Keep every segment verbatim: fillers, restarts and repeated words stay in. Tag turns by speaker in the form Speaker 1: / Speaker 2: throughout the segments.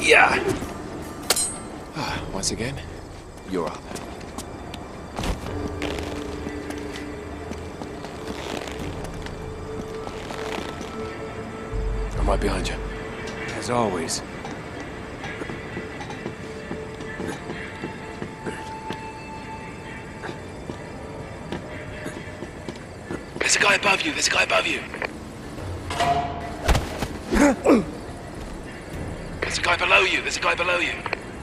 Speaker 1: Yeah. Ah, once again, you're up. I'm right behind you.
Speaker 2: As always.
Speaker 1: There's a guy above you, there's a guy above you. There's a guy below you, there's a guy below you.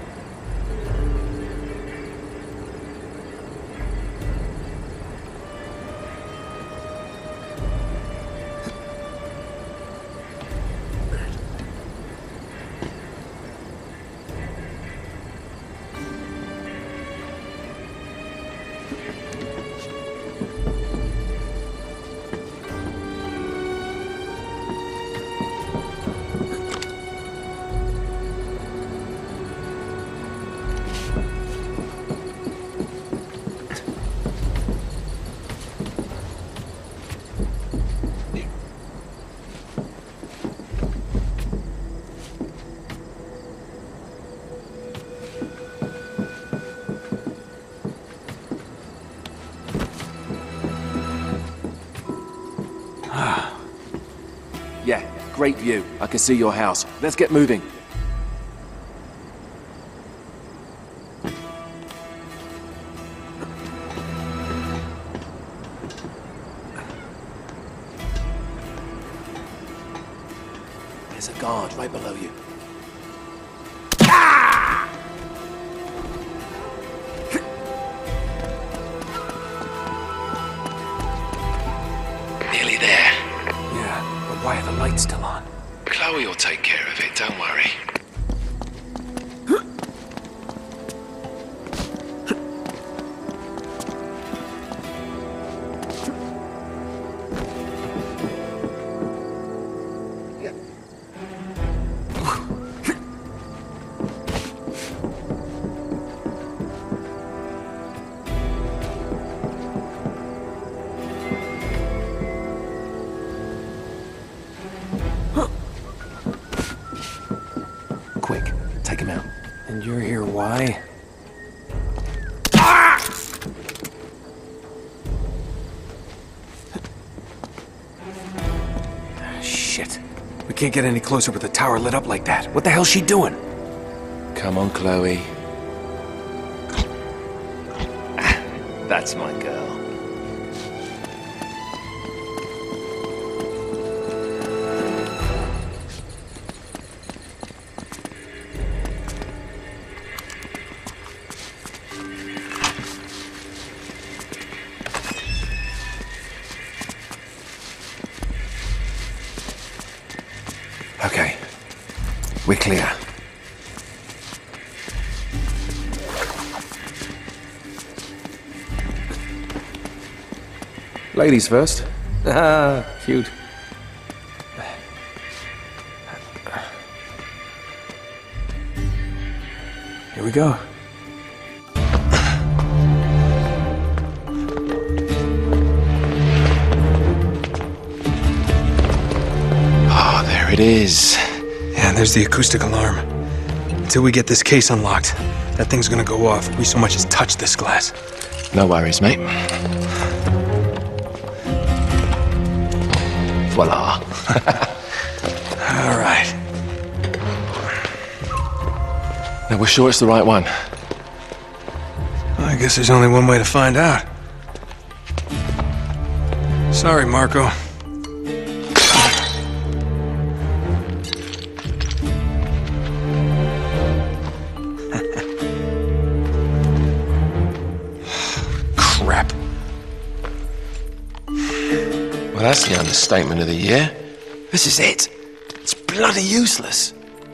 Speaker 1: Yeah, great view. I can see your house. Let's get moving. There's a guard right below you. Nearly there.
Speaker 2: Yeah, but why are the lights still on?
Speaker 1: Chloe will take care of it, don't worry.
Speaker 2: Quick, take him out. And you're here why? Shit. We can't get any closer with the tower lit up like that. What the hell's she doing?
Speaker 1: Come on, Chloe. That's my girl.
Speaker 2: Okay. We're clear. Ladies first. Ah, cute. Here we go.
Speaker 1: Oh, there it is.
Speaker 3: Yeah, there's the acoustic alarm. Until we get this case unlocked, that thing's gonna go off if we so much as touch this glass.
Speaker 1: No worries, mate. Voila.
Speaker 3: All right.
Speaker 1: Now, we're sure it's the right one.
Speaker 3: I guess there's only one way to find out. Sorry, Marco. Crap.
Speaker 1: Well, that's the understatement of the year. This is it. It's bloody useless.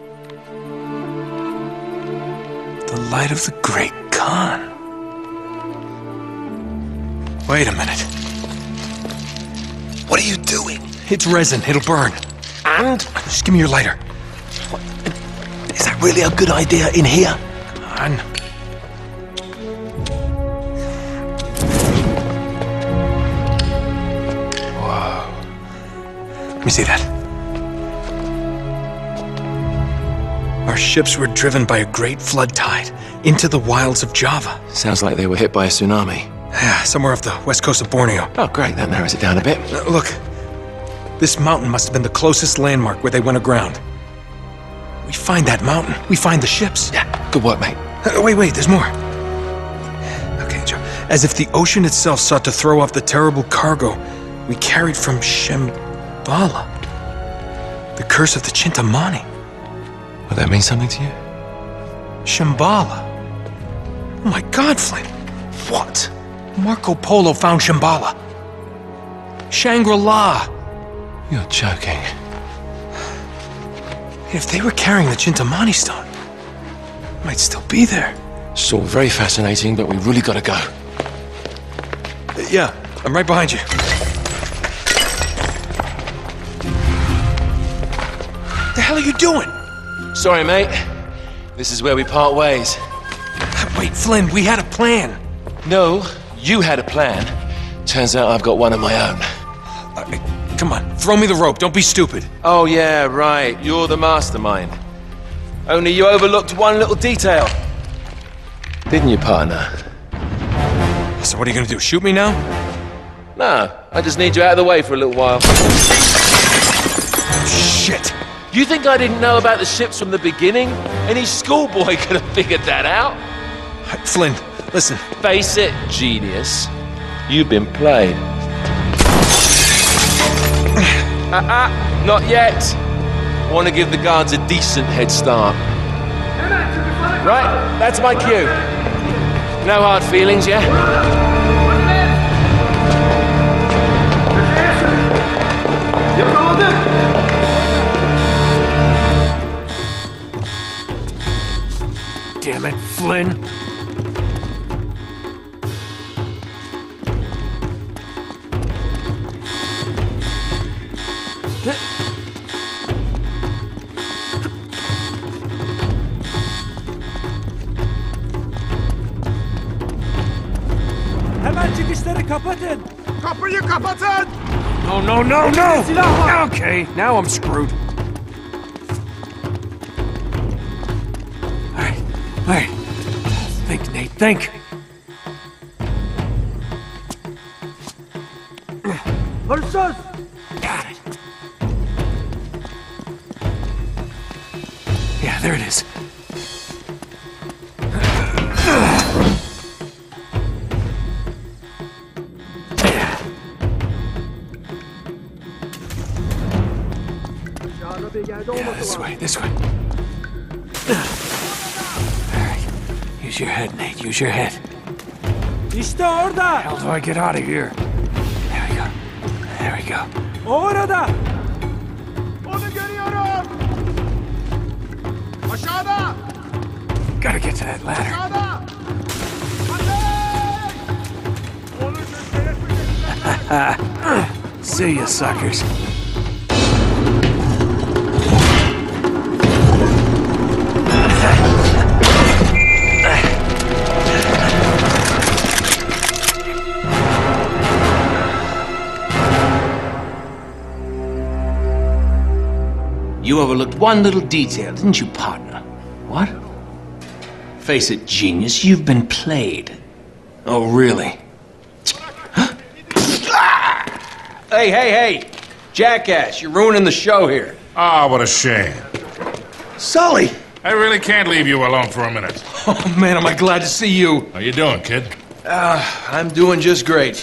Speaker 3: The light of the Great Khan. Wait a minute.
Speaker 1: What are you doing?
Speaker 3: It's resin. It'll burn.
Speaker 1: And?
Speaker 3: Just give me your lighter.
Speaker 1: What? Is that really a good idea in here?
Speaker 3: Come on. Whoa. Let me see that. Our ships were driven by a great flood tide into the wilds of Java.
Speaker 1: Sounds like they were hit by a tsunami.
Speaker 3: Yeah, somewhere off the west coast of Borneo.
Speaker 1: Oh, great. That narrows it down a bit.
Speaker 3: Uh, look, this mountain must have been the closest landmark where they went aground. We find that mountain, we find the ships.
Speaker 1: Yeah, good work, mate.
Speaker 3: Uh, wait, wait, there's more. Okay, Joe. As if the ocean itself sought to throw off the terrible cargo we carried from Shambhala. The curse of the Chintamani.
Speaker 1: Will that mean something to you?
Speaker 3: Shambhala. Oh my God, Flynn.
Speaker 1: What?
Speaker 3: Marco Polo found Shambhala. Shangri-La.
Speaker 1: You're joking.
Speaker 3: If they were carrying the Chintamani stone, it might still be there.
Speaker 1: It's all very fascinating, but we really gotta go.
Speaker 3: Uh, yeah, I'm right behind you. What the hell are you doing?
Speaker 1: Sorry, mate. This is where we part ways.
Speaker 3: Wait, Flynn, we had a plan.
Speaker 1: No, you had a plan. Turns out I've got one of my own.
Speaker 3: Uh, come on, throw me the rope. Don't be stupid.
Speaker 1: Oh, yeah, right. You're the mastermind. Only you overlooked one little detail. Didn't you, partner?
Speaker 3: So what are you gonna do, shoot me now?
Speaker 1: No, I just need you out of the way for a little while.
Speaker 3: Shit.
Speaker 1: You think I didn't know about the ships from the beginning? Any schoolboy could have figured that out.
Speaker 3: Flynn, listen.
Speaker 1: Face it, genius. You've been played. Uh-uh, not yet. I want to give the guards a decent head start. Right, that's my cue. No hard feelings, yeah?
Speaker 2: Damn it, Flynn.
Speaker 4: Hemen çıkışları kapatın.
Speaker 5: Kapıyı kapatın!
Speaker 2: No, no, no, no! Okay, now I'm screwed. Alright, alright. Think, Nate, think.
Speaker 4: Hırsız!
Speaker 2: Got it. Yeah, there it is. Yeah, this way, this way. Alright. Use your head, Nate. Use your head.
Speaker 4: İşte orada!
Speaker 2: How do I get out of here? There we go. There we go.
Speaker 4: O orada!
Speaker 5: Onu görüyorum! Aşağıda!
Speaker 2: Gotta get to that ladder.
Speaker 5: Aşağıda! Ateş! Onu göstereyim.
Speaker 2: See you, suckers.
Speaker 6: You overlooked one little detail, didn't you, partner? What? Face it, genius, you've been played.
Speaker 3: Oh, really?
Speaker 6: Hey, hey, hey! Jackass, you're ruining the show here.
Speaker 5: Ah, what a shame.
Speaker 3: Sully!
Speaker 5: I really can't leave you alone for a minute.
Speaker 3: Oh, man, am I glad to see you.
Speaker 5: How you doing, kid?
Speaker 3: Uh, I'm doing just great.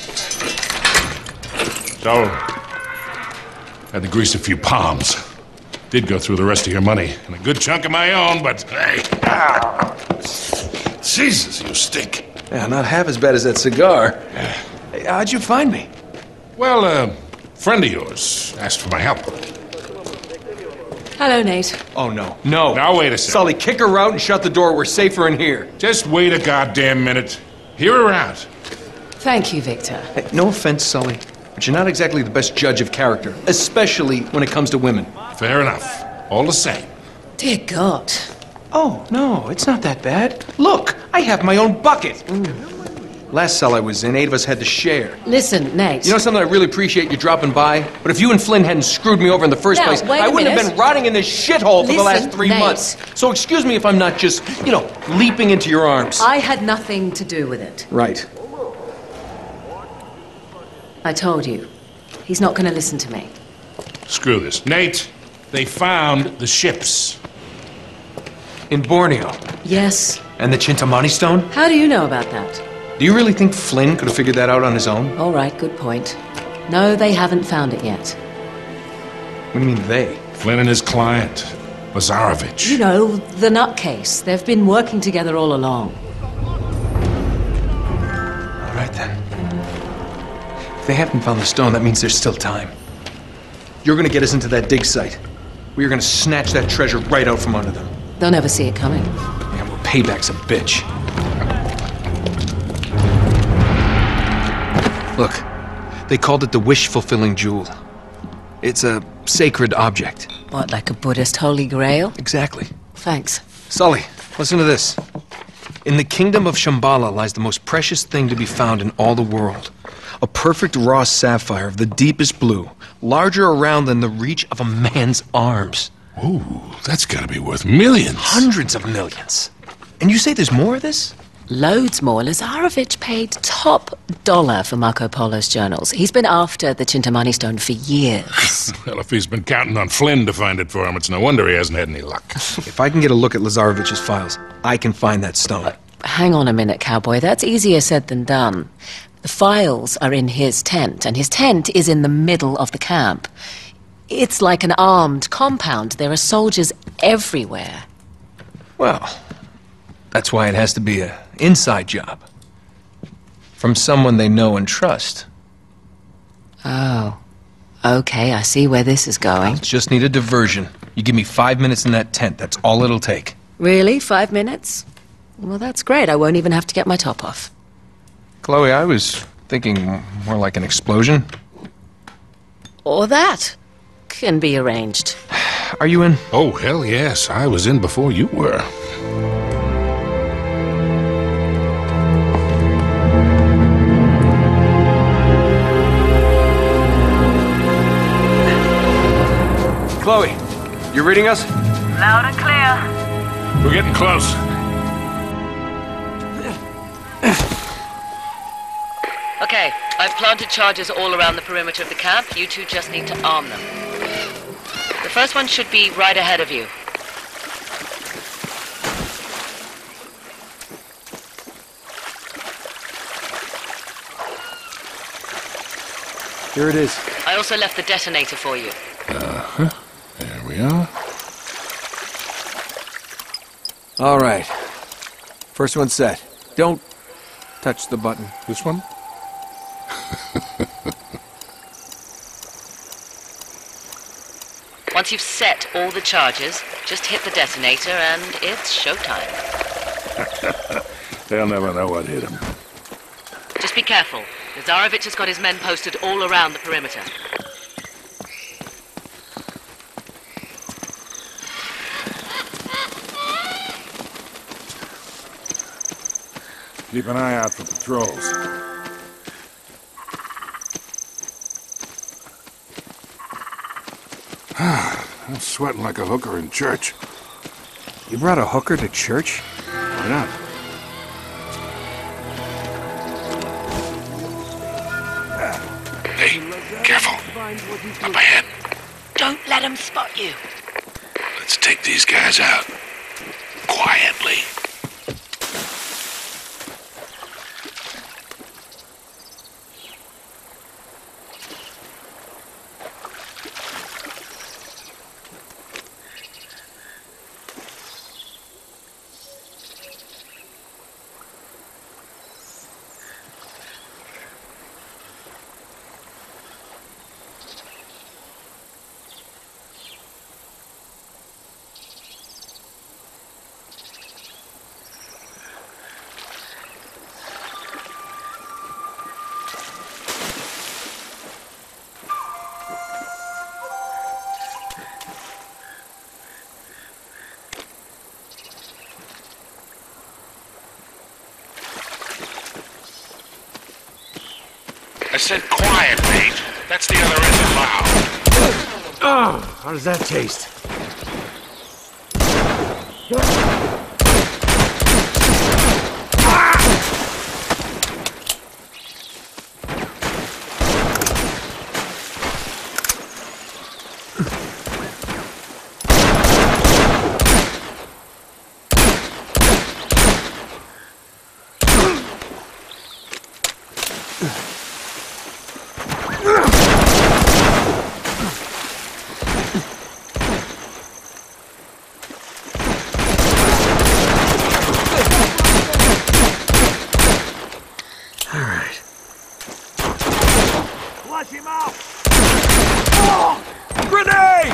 Speaker 5: So, had to grease a few palms. Did go through the rest of your money, and a good chunk of my own, but hey. Ah. Jesus, you stink.
Speaker 3: Yeah, not half as bad as that cigar. Hey, how'd you find me?
Speaker 5: Well, a friend of yours asked for my help.
Speaker 7: Hello, Nate.
Speaker 3: Oh, no. No.
Speaker 5: Now, wait a second.
Speaker 3: Sully, kick her out and shut the door. We're safer in here.
Speaker 5: Just wait a goddamn minute. Hear her out.
Speaker 7: Thank you, Victor.
Speaker 3: Hey, no offense, Sully, but you're not exactly the best judge of character, especially when it comes to women.
Speaker 5: Fair enough. All the same.
Speaker 7: Dear God.
Speaker 3: Oh, no, it's not that bad. Look, I have my own bucket. Last cell I was in, eight of us had to share.
Speaker 7: Listen, Nate.
Speaker 3: You know something? I really appreciate you dropping by, but if you and Flynn hadn't screwed me over in the first
Speaker 7: Now,
Speaker 3: place,
Speaker 7: wait a
Speaker 3: I wouldn't have
Speaker 7: minute.
Speaker 3: been rotting in this shithole for the last
Speaker 7: Listen,
Speaker 3: three
Speaker 7: Nate.
Speaker 3: months. So excuse me if I'm not just, you know, leaping into your arms.
Speaker 7: I had nothing to do with it.
Speaker 3: Right.
Speaker 7: I told you. He's not going to listen to me.
Speaker 5: Screw this. Nate, they found the ships.
Speaker 3: In Borneo.
Speaker 7: Yes.
Speaker 3: And the Chintamani stone?
Speaker 7: How do you know about that?
Speaker 3: Do you really think Flynn could have figured that out on his own?
Speaker 7: All right, good point. No, they haven't found it yet.
Speaker 3: What do you mean, they?
Speaker 5: Flynn and his client, Lazarovich.
Speaker 7: You know, the nutcase. They've been working together all along.
Speaker 3: All right, then. If they haven't found the stone, that means there's still time. You're gonna get us into that dig site. We are gonna snatch that treasure right out from under them.
Speaker 7: They'll never see it coming.
Speaker 3: Man, well, payback's a bitch. Look, they called it the wish-fulfilling jewel. It's a sacred object.
Speaker 7: What, like a Buddhist holy grail?
Speaker 3: Exactly.
Speaker 7: Thanks.
Speaker 3: Sully, listen to this. In the kingdom of Shambhala lies the most precious thing to be found in all the world. A perfect raw sapphire of the deepest blue, larger around than the reach of a man's arms.
Speaker 5: Ooh, that's gotta be worth millions.
Speaker 3: Hundreds of millions. And you say there's more of this?
Speaker 7: Loads more. Lazarovich paid top dollar for Marco Polo's journals. He's been after the Chintamani stone for years.
Speaker 5: Well, if he's been counting on Flynn to find it for him, it's no wonder he hasn't had any luck.
Speaker 3: If I can get a look at Lazarovich's files, I can find that stone.
Speaker 7: Hang on a minute, cowboy. That's easier said than done. The files are in his tent, and his tent is in the middle of the camp. It's like an armed compound. There are soldiers everywhere.
Speaker 3: Well, that's why it has to be an inside job. From someone they know and trust.
Speaker 7: Oh. Okay, I see where this is going.
Speaker 3: Just need a diversion. You give me five minutes in that tent, that's all it'll take.
Speaker 7: Really? Five minutes? Well, that's great. I won't even have to get my top off.
Speaker 3: Chloe, I was thinking more like an explosion.
Speaker 7: Or that. Can be arranged.
Speaker 3: Are you in?
Speaker 5: Oh, hell yes. I was in before you were.
Speaker 3: Chloe, you reading us?
Speaker 8: Loud and clear.
Speaker 5: We're getting close.
Speaker 7: Okay, I've planted charges all around the perimeter of the camp. You two just need to arm them. The first one should be right ahead of you.
Speaker 3: Here it is.
Speaker 7: I also left the detonator for you.
Speaker 5: Uh-huh. There we are.
Speaker 2: All right. First one set. Don't touch the button.
Speaker 5: This one?
Speaker 7: Once you've set all the charges, just hit the detonator and it's showtime.
Speaker 5: They'll never know what hit him.
Speaker 7: Just be careful. Lazarovich has got his men posted all around the perimeter.
Speaker 5: Keep an eye out for patrols. I'm sweating like a hooker in church.
Speaker 2: You brought a hooker to church?
Speaker 5: Why not? Hey, careful. Up ahead.
Speaker 7: Don't let him spot you.
Speaker 5: Let's take these guys out. Quietly. said quiet, Nate. That's the other end of loud.
Speaker 4: Oh, how does that taste? Flush him out! Oh! Grenade!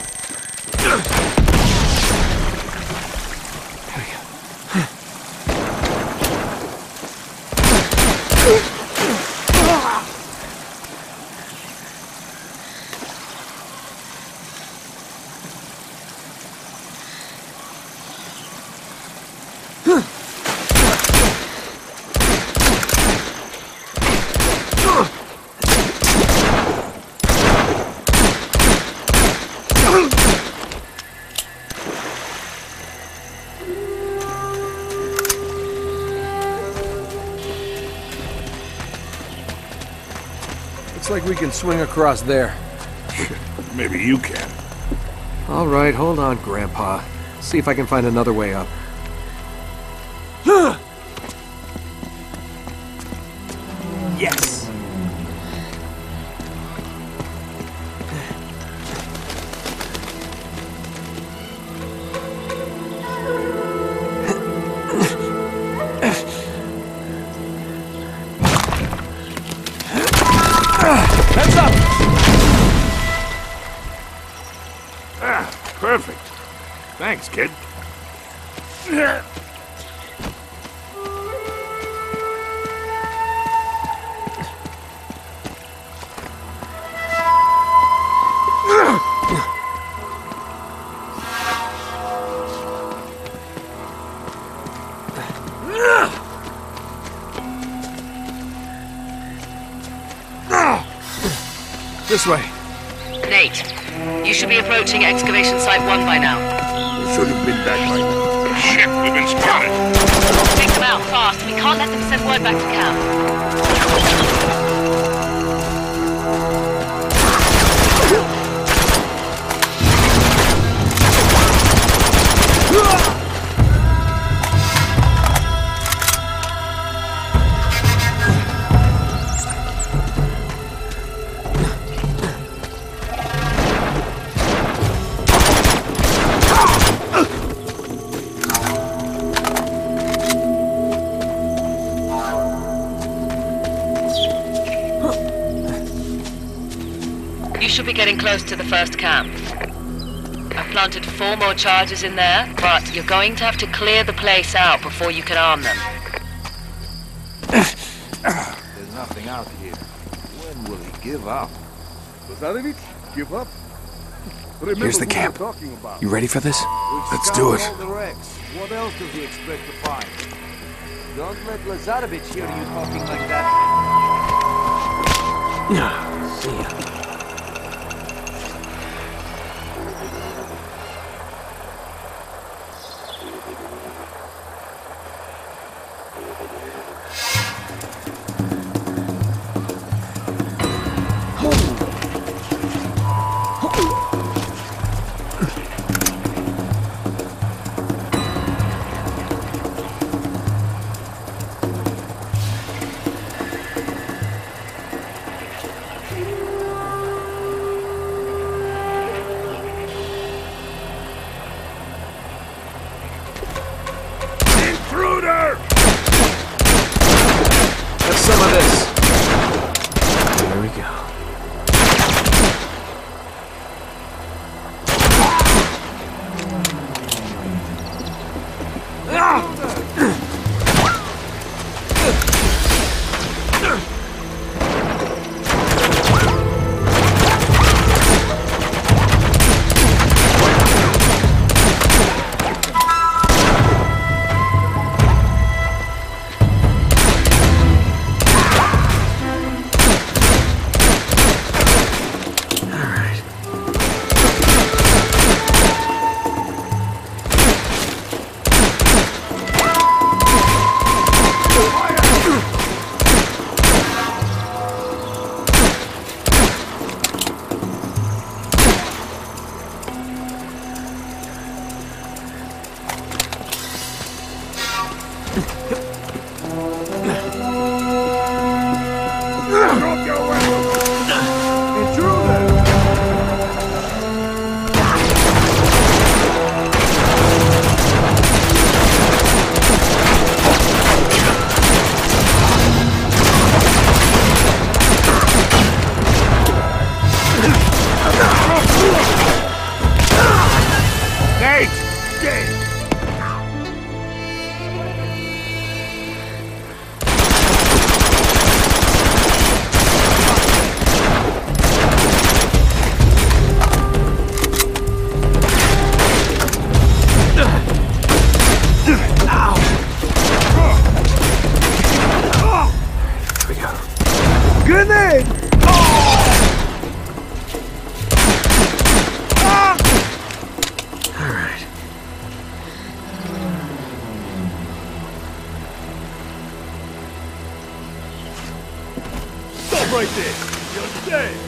Speaker 2: Looks like we can swing across there.
Speaker 5: Maybe you can.
Speaker 2: All right, hold on, Grandpa. See if I can find another way up. Yes! Heads up!
Speaker 5: Ah, perfect. Thanks, kid.
Speaker 2: This way.
Speaker 7: Nate, you should be approaching excavation site one by now.
Speaker 5: We should have been back by now. Shit, we've been spotted.
Speaker 7: Take them out fast. We can't let them send word back to camp. You should be getting close to the first camp. I've planted four more charges in there, but you're going to have to clear the place out before you can arm them.
Speaker 9: There's nothing out here. When will he give up?
Speaker 10: Lazarevich, give up?
Speaker 2: Here's the camp. You ready for this?
Speaker 9: Let's do it. What else does he expect to find? Don't let Lazarevich hear you talking like that.
Speaker 2: See ya.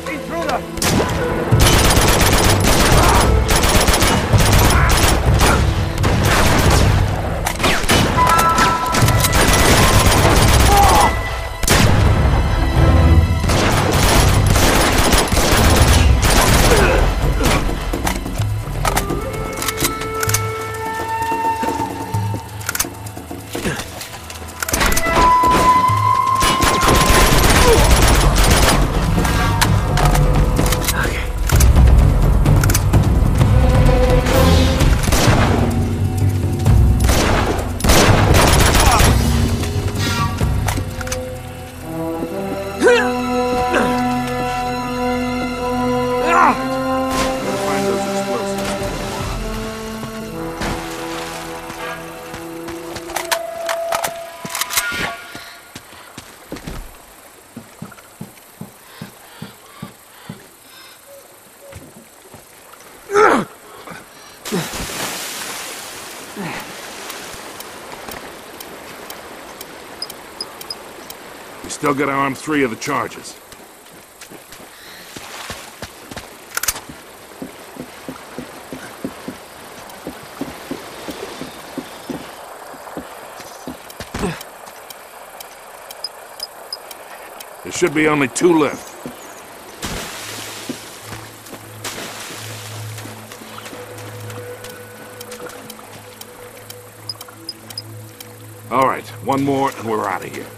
Speaker 5: We still got to arm three of the charges. There should be only two left. All right, one more and we're out of here.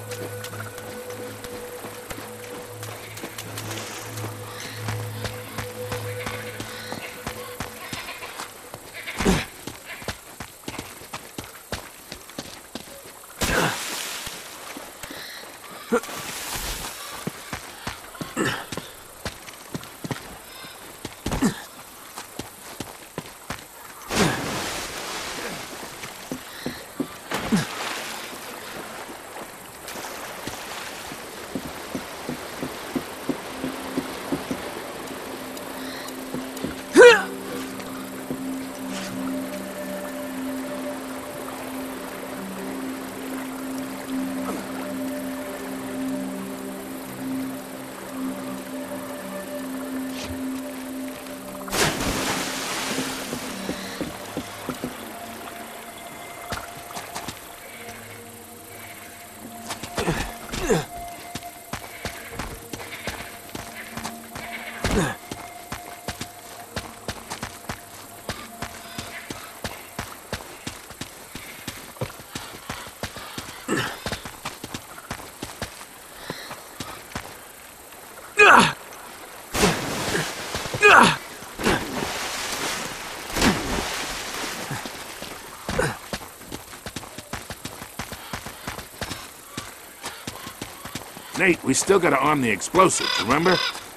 Speaker 5: Nate, we still gotta arm the explosives, remember?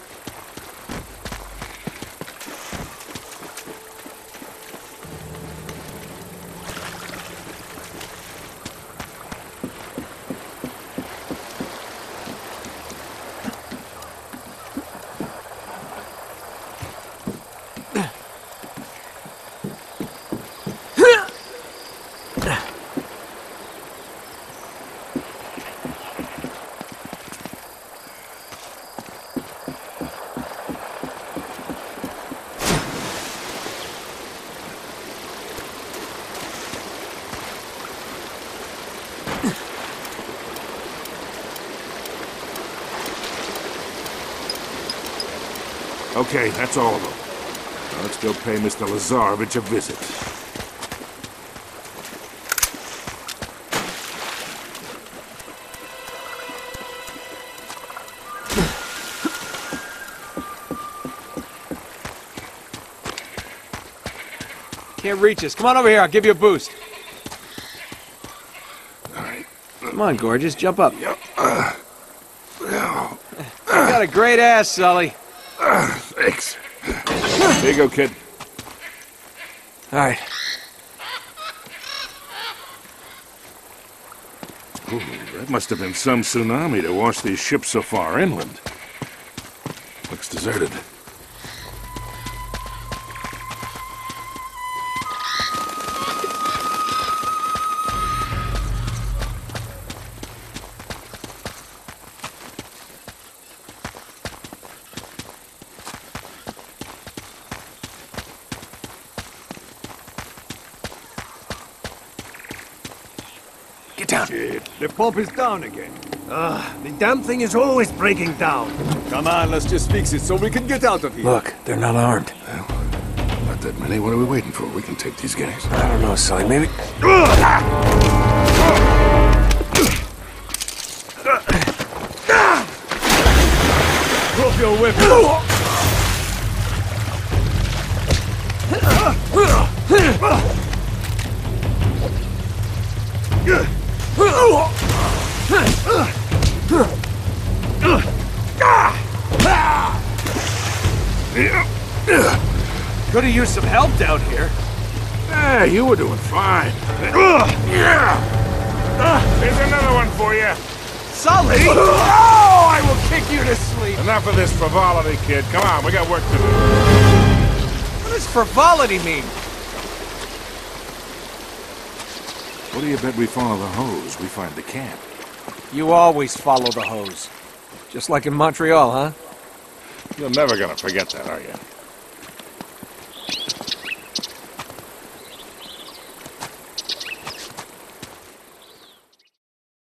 Speaker 5: Okay, that's all of them. Now let's go pay Mister Lazarevich a visit.
Speaker 2: Can't reach us. Come on over here, I'll give you a boost.
Speaker 5: All right.
Speaker 2: Come on, gorgeous, jump up.
Speaker 5: Yep. Uh, uh,
Speaker 2: You got a great ass, Sully.
Speaker 5: uh, thanks. Here you go, kid.
Speaker 2: All right.
Speaker 5: Ooh, that must have been some tsunami to wash these ships so far inland. Looks deserted.
Speaker 2: down.
Speaker 10: Shit, the pump is down again.
Speaker 4: Ah, the damn thing is always breaking down.
Speaker 10: Come on, let's just fix it so we can get out of here.
Speaker 2: Look, they're not armed.
Speaker 5: Not that many. What are we waiting for? We can take these guys.
Speaker 2: I don't know, Sully. Maybe...
Speaker 10: Drop your weapon.
Speaker 4: Could have used some help down here.
Speaker 5: Yeah, you were doing fine. Here's another one for you.
Speaker 4: Sully! Oh, I will kick you to sleep.
Speaker 5: Enough of this frivolity, kid. Come on, we got work to do.
Speaker 4: What does frivolity mean?
Speaker 5: What do you bet we follow the hose? We find the camp.
Speaker 2: You always follow the hose. Just like in Montreal, huh?
Speaker 5: You're never gonna forget that, are you?